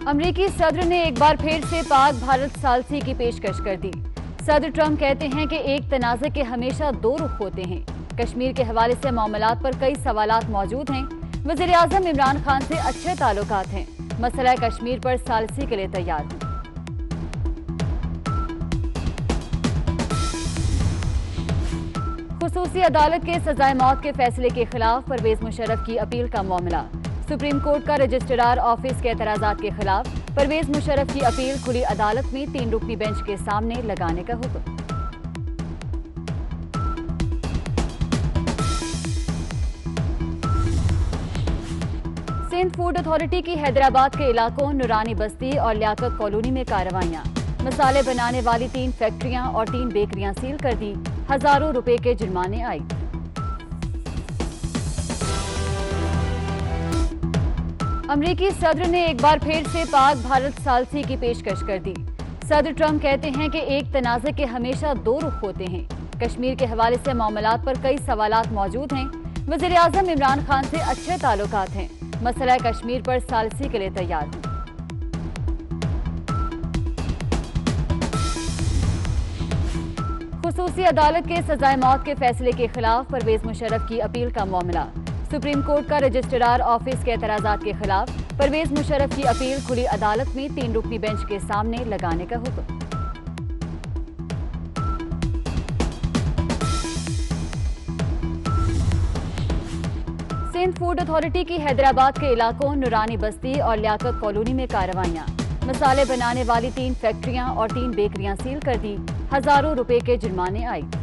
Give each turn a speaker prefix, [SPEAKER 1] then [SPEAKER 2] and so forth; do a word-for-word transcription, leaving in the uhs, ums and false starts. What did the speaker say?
[SPEAKER 1] अमरीकी सदर ने एक बार फिर से पाक भारत सालसी की पेशकश कर दी। सदर ट्रंप कहते हैं कि एक तनाज़े के हमेशा दो रुख होते हैं। कश्मीर के हवाले से मामलात पर कई सवालात मौजूद हैं। वज़ीर आज़म इमरान खान से अच्छे ताल्लुकात हैं। मसला कश्मीर पर सालसी के लिए तैयार हूं। खुसूसी अदालत के सजाए मौत के फैसले के खिलाफ परवेज मुशर्रफ की अपील का मामला। सुप्रीम कोर्ट का रजिस्ट्रार ऑफिस के एतराजात के खिलाफ परवेज मुशर्रफ की अपील खुली अदालत में तीन रुकनी बेंच के सामने लगाने का हुक्म। सिंध फूड अथॉरिटी की हैदराबाद के इलाकों नूरानी बस्ती और लियाकत कॉलोनी में कार्रवाइयां। मसाले बनाने वाली तीन फैक्ट्रियां और तीन बेकरियां सील कर दी। हजारों रुपए के जुर्माने आए। अमरीकी सदर ने एक बार फिर से पाक भारत सालसी की पेशकश कर दी। सदर ट्रंप कहते हैं कि एक तनाज़े के हमेशा दो रुख होते हैं। कश्मीर के हवाले से मामलात पर कई सवालात मौजूद हैं। वज़ीर आज़म इमरान खान से अच्छे ताल्लुकात हैं। मसला कश्मीर पर सालसी के लिए तैयार हूं। खुसूसी अदालत के सजाए मौत के फैसले के खिलाफ परवेज मुशर्रफ की अपील का मामला। सुप्रीम कोर्ट का रजिस्ट्रार ऑफिस के एतराजात के खिलाफ परवेज मुशर्रफ की अपील खुली अदालत में तीन रुकनी बेंच के सामने लगाने का हुक्म। सिंध फूड अथॉरिटी की हैदराबाद के इलाकों नूरानी बस्ती और लियाकत कॉलोनी में कार्रवाइयां। मसाले बनाने वाली तीन फैक्ट्रियां और तीन बेकरियां सील कर दी। हजारों रुपए के जुर्माने आए।